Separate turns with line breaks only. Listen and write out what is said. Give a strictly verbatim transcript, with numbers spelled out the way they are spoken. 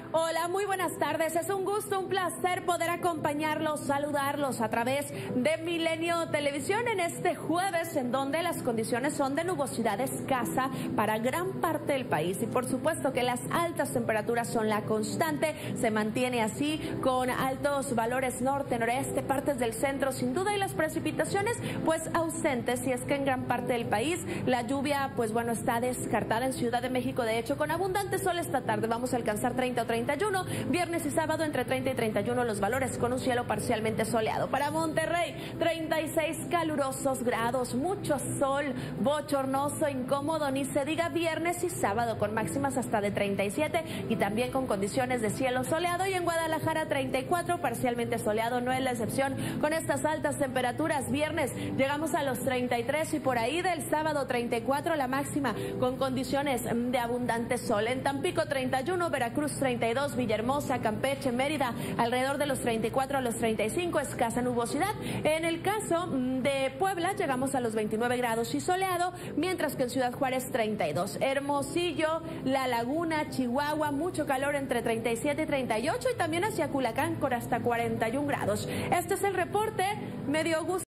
Hola, muy buenas tardes. Es un gusto, un placer poder acompañarlos, saludarlos a través de Milenio Televisión en este jueves, en donde las condiciones son de nubosidad escasa para gran parte del país. Y por supuesto que las altas temperaturas son la constante. Se mantiene así con altos valores norte, noreste, partes del centro sin duda, y las precipitaciones pues ausentes. Y es que en gran parte del país la lluvia pues bueno está descartada. En Ciudad de México, de hecho, con abundante sol esta tarde vamos a alcanzar treinta o treinta y uno, viernes y sábado entre treinta y treinta y uno los valores, con un cielo parcialmente soleado. Para Monterrey, treinta y seis calurosos grados, mucho sol, bochornoso, incómodo, ni se diga viernes y sábado, con máximas hasta de treinta y siete y también con condiciones de cielo soleado. Y en Guadalajara treinta y cuatro, parcialmente soleado, no es la excepción con estas altas temperaturas. Viernes llegamos a los treinta y tres y por ahí del sábado treinta y cuatro la máxima, con condiciones de abundante sol. En Tampico treinta y uno, Veracruz treinta y dos, Villahermosa, Campeche, Mérida alrededor de los treinta y cuatro a los treinta y cinco, escasa nubosidad. En el caso de Puebla llegamos a los veintinueve grados y soleado, mientras que en Ciudad Juárez treinta y dos. Hermosillo, La Laguna, Chihuahua, mucho calor entre treinta y siete y treinta y ocho, y también hacia Culacán con hasta cuarenta y un grados. Este es el reporte. Me dio gusto